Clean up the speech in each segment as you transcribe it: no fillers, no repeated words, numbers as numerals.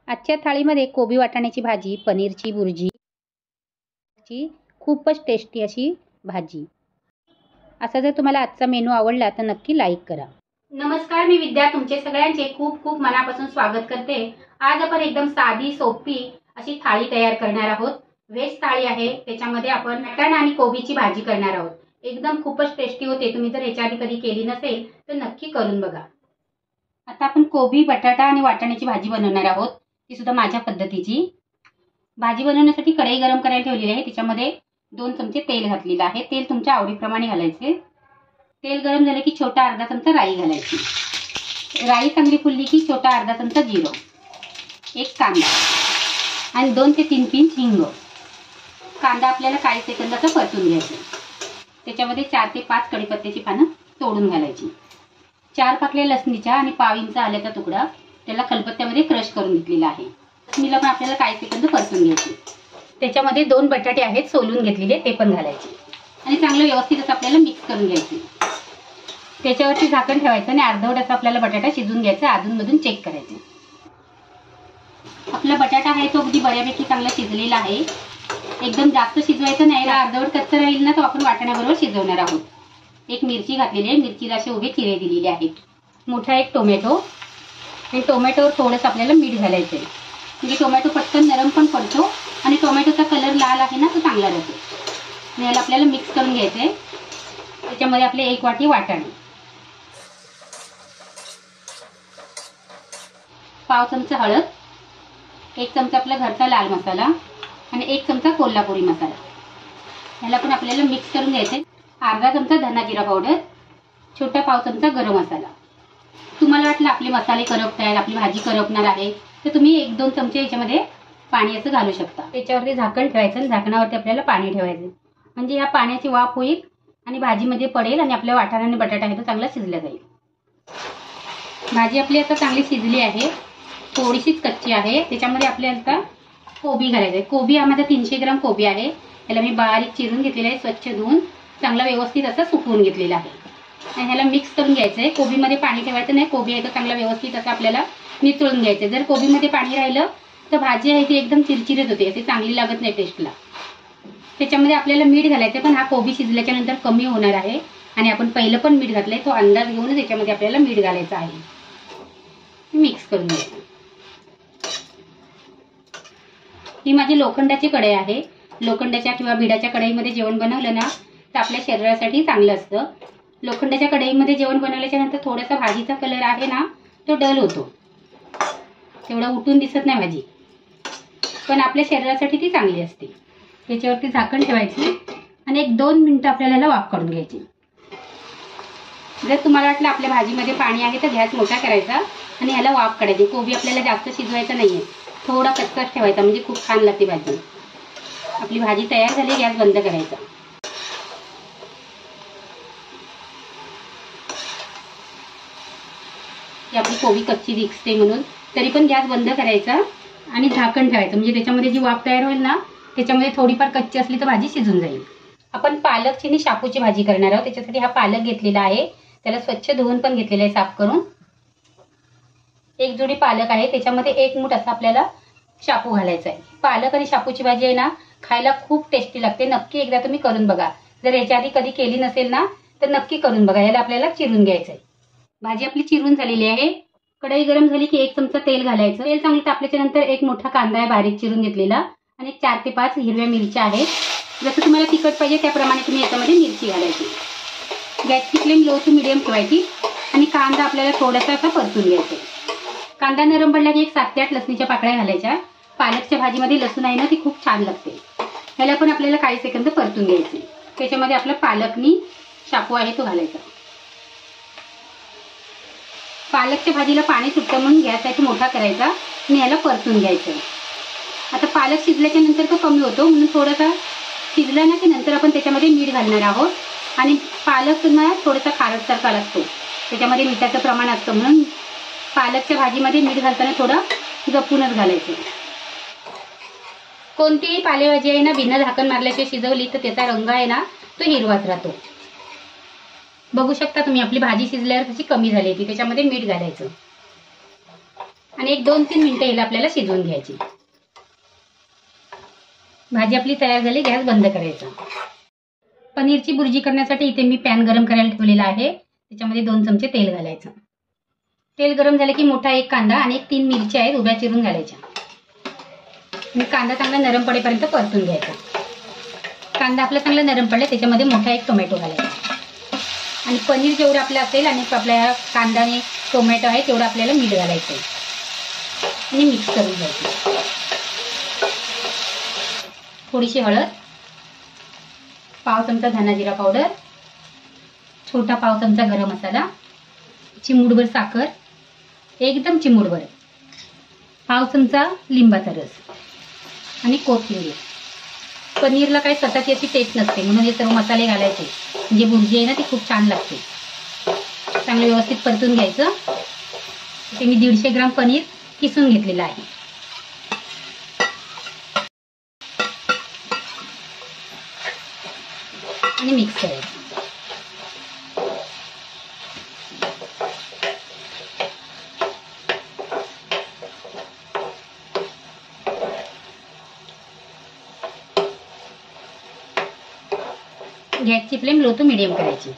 आजच्या थाळीमध्ये कोबी वाटाण्याची भाजी, पनीरची भुर्जी, खूपच टेस्टी अशी भाजी। असा जर तुम्हाला आजचा मेनू आवडला तर नक्की लाईक करा। नमस्कार, मी विद्या तुमचे सगळ्यांचे खूप खूप मनापासून स्वागत करते। आज आपण एकदम साधी सोपी अशी थाळी तयार करणार आहोत। व्हेज थाळी आहे, त्याच्यामध्ये आपण वाटाणा आणि कोबीची भाजी करणार आहोत। एकदम खूपच टेस्टी होते। तुम्ही जर याच्या आधी कधी केली नसेल तर नक्की करून बघा। आता आपण कोबी, बटाटा आणि वाटाण्याची भाजी बनवणार आहोत, ती सुद्धा माझ्या पद्धतीची। भाजी बनवण्यासाठी कढई गरम करायला ठेवलेली आहे, त्याच्यामध्ये 2 चमचे तेल घातलेलं आहे। तेल तुमच्या आवडीप्रमाणे घालायचे। तेल गरम झाले की छोटा अर्धा चमचा राई घालायची। राई चांगली फुलली की छोटा अर्धा चमचा जिरं, एक कांदा आणि 2 ते 3 पिंच हिंग। कांदा आपल्याला काही सेकंदाचं परतून घ्यायचा। त्याच्यामध्ये 4 ते 5 कढीपत्त्याची पानं तोडून घालायची। 4 पाकळ्या लसणीच्या आणि पाव इंच आल्याचा तुकडा त्याला खलबत्त्यामध्ये क्रश करून घेतलेला आहे। लसणीला पण आपल्याला काही सेकंद परतून घ्यायची। त्याच्यामध्ये 2 बटाटे आहेत सोलून घेतलेले, ते पण घालायचे आणि चांगलं व्यवस्थित असं आपल्याला मिक्स करून घ्यायचे। त्याच्यावरती झाकण ठेवायचं आणि अर्धवट असं आपल्याला बटाटा शिजून घ्यायचा, अधूनमधून चेक करायचं। आपला बटाटा आहे तो अगदी बऱ्यापैकी चांगला शिजलेला आहे। एकदम जास्त शिजवायचं नाही, अर्धवट कच्चा राहील ना तो आपण वाटाण्याबरोबर शिजवणार आहोत। एक मिरची घातलेली आहे, मिरचीला असे उभे चिरे दिलेले आहेत। मोठा एक टोमॅटो, आणि टोमॅटोवर थोडंसं आपल्याला मीठ घालायचं आहे, म्हणजे टोमॅटो पटकन नरम पण पडतो आणि टोमॅटोचा कलर लाल आहे ना तो चांगला राहतो। याला आपल्याला मिक्स करून घ्यायचं आहे। त्याच्यामध्ये आपले 1 वाटी वाटाणे, पाव चमचा हळद, 1 चमचा आपला घरचा लाल मसाला आणि 1 चमचा कोल्हापुरी मसाला। याला पण आपल्याला मिक्स करून घ्यायचं आहे। अर्धा चमचा धना जिरा पावडर, छोटा पाव चमचा गरम मसाला। तुम्हाला वाटलं आपले मसाले करपतायत, आपली भाजी करपणार आहे, तर तुम्ही 1-2 चमचे याच्यामध्ये पाणी असं घालू शकता। त्याच्यावरती झाकण ठेवायचं आणि झाकणावरती आपल्याला पाणी ठेवायचं, म्हणजे या पाण्याची वाफ होईल आणि भाजीमध्ये पडेल आणि आपल्या वाटाणा आणि बटाटा आहे तो चांगला शिजला जाईल। भाजी आपली आता चांगली शिजली आहे, थोडीशीच कच्ची आहे। त्याच्यामध्ये आपल्याला आता कोबी घालायचं आहे। कोबी हा माझा 300 ग्राम कोबी आहे। याला मी बारीक चिरून घेतलेला आहे, स्वच्छ धुवून चांगला व्यवस्थित असं सुकवून घेतलेला आहे आणि ह्याला मिक्स करून घ्यायचं आहे। कोबीमध्ये पाणी ठेवायचं नाही, कोबी आहे तो चांगला व्यवस्थित असं आपल्याला निचळून घ्यायचं। जर कोबीमध्ये पाणी राहिलं तर भाजी आहे ती एकदम चिरचिरीत होते, अशी चांगली लागत नाही टेस्टला। त्याच्यामध्ये आपल्याला मीठ घालायचं, पण हा कोबी शिजल्याच्या नंतर कमी होणार आहे आणि आपण पहिलं पण मीठ घातलंय, तो अंदाज घेऊनच याच्यामध्ये आपल्याला मीठ घालायचं आहे। मिक्स करून घ्यायचं। ही माझी लोखंडाची कढई आहे। लोखंडाच्या किंवा बिडाच्या कढईमध्ये जेवण बनवलं ना तर आपल्या शरीरासाठी चांगलं असतं। लोखंडाच्या कढईमध्ये जेवण बनवल्याच्या नंतर थोडासा भाजीचा कलर आहे ना तो डल होतो, तेवढा उठून दिसत नाही भाजी, पण आपल्या शरीरासाठी ती चांगली असते। त्याच्यावरती झाकण ठेवायची आणि 1-2 मिनिटं आपल्याला याला वाफ काढून घ्यायची। जर तुम्हाला वाटलं आपल्या भाजीमध्ये पाणी आहे तर गॅस मोठा करायचा आणि ह्याला वाफ काढायची। कोबी आपल्याला जास्त शिजवायचं नाहीये, थोडा कच्चाच ठेवायचा, म्हणजे खूप छान लागते भाजी। आपली भाजी तयार झाली, गॅस बंद करायचा। आपली कोबी कच्ची दिसते म्हणून तरी पण गॅस बंद करायचा आणि झाकण ठेवायचं, म्हणजे त्याच्यामध्ये जी वाफ तयार होईल ना त्याच्यामध्ये थोडीफार कच्ची असली तर भाजी शिजून जाईल। आपण पालकची आणि शापूची भाजी करणार आहोत। त्याच्यासाठी हा पालक घेतलेला आहे, त्याला स्वच्छ धुवून पण घेतलेला आहे साफ करून। 1 जोडी पालक आहे, त्याच्यामध्ये 1 मूठ असा आपल्याला शापू घालायचा आहे। पालक आणि शापूची भाजी आहे ना खायला खूप टेस्टी लागते, नक्की एकदा तुम्ही करून बघा। जर याच्या आधी कधी केली नसेल ना तर नक्की करून बघा। याला आपल्याला चिरून घ्यायचं आहे। भाजी आपली चिरून झालेली आहे। कढई गरम झाली की 1 चमचा तेल घालायचं। तेल चांगलं तापल्याच्या नंतर 1 मोठा कांदा आहे बारीक चिरून घेतलेला आणि 4 ते 5 हिरव्या मिरच्या आहेत। जसं तुम्हाला तिखट पाहिजे त्याप्रमाणे तुम्ही याच्यामध्ये मिरची घालायची। गॅसची फ्लेम लो टू मिडियम ठेवायची आणि कांदा आपल्याला थोडासा असा परतून घ्यायचा। कांदा नरम पडला की 7 ते 8 लसणीच्या पाकळ्या घालायच्या। पालकच्या भाजीमध्ये लसूण आहे ना ती खूप छान लागते। ह्याला पण आपल्याला काही सेकंद परतून घ्यायचे। त्याच्यामध्ये आपला पालकनी शापू आहे तो घालायचा। पालकच्या भाजीला पाणी सुटतं म्हणून गॅस आहे तो मोठा करायचा आणि ह्याला परतून घ्यायचं। आता पालक शिजल्याच्या नंतर तो कमी होतो, म्हणून थोडासा शिजला ना की नंतर आपण त्याच्यामध्ये मीठ घालणार आहोत आणि पालक ना थोडासा खारटसारखा लागतो, त्याच्यामध्ये मिठाचं प्रमाण असतं, म्हणून पालकच्या भाजीमध्ये मीठ घालताना थोडं जपूनच घालायचं। कोणतीही पालेभाजी आहे ना बिना झाकण मारल्याशिवाय शिजवली तर त्याचा रंग आहे ना तो हिरवाच राहतो। बघू शकता तुम्ही आपली भाजी शिजल्यावर कशी कमी झाली ती, त्याच्यामध्ये मीठ घालायचं आणि एक 2-3 मिनिटं याला आपल्याला शिजवून घ्यायची. भाजी आपली तयार झाली. गॅस बंद करायचा. पनीरची भुर्जी करण्यासाठी इथे मी पॅन गरम करायला ठेवलेला आहे. त्याच्यामध्ये 2 चमचे तेल घालायचं. तेल गरम झालं की मोठा एक कांदा आणि 3 मिरच्या आहेत उभ्या चिरून घालायच्या. आणि कांदा चांगला नरम पडेपर्यंत परतून घ्यायचा. कांदा आपला चांगला नरम पडला त्याच्यामध्ये मोठा एक टोमॅटो घालायचा. आणि पनीर जेवढं आपलं असेल आणि आपल्या कांदा आणि टोमॅटो आहे तेवढं आपल्याला मीठ घालायचं आहे आणि मिक्स करून घ्यायचं. थोडीशी हळद, पाव चमचा धना जिरा पावडर, छोटा पाव चमचा गरम मसाला, चिमूटभर साखर, एकदम चिमूटभर, पाव चमचा लिंबाचा रस आणि कोथिंबीर. पनीरला काही स्वतःची अशी टेस्ट नसते म्हणून हे सर्व मसाले घालायचे. म्हणजे भुर्जी आहे ना ती खूप छान लागते. चांगलं व्यवस्थित परतून घ्यायचं. ते मी 150 ग्राम पनीर किसून घेतलेलं आहे. आणि मिक्स करायचं. गॅसची फ्लेम लो टू मिडियम करायची.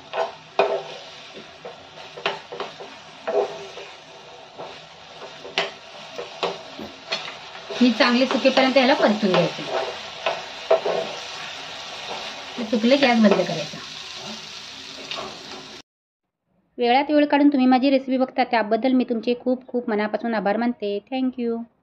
मी चांगले सुकेपर्यंत याला परतून घ्यायचं. सुकले गॅस बंद करायचा. वेळात वेळ काढून तुम्ही माझी रेसिपी बघता त्याबद्दल मी तुमचे खूप खूप मनापासून आभार मानते. थँक्यू.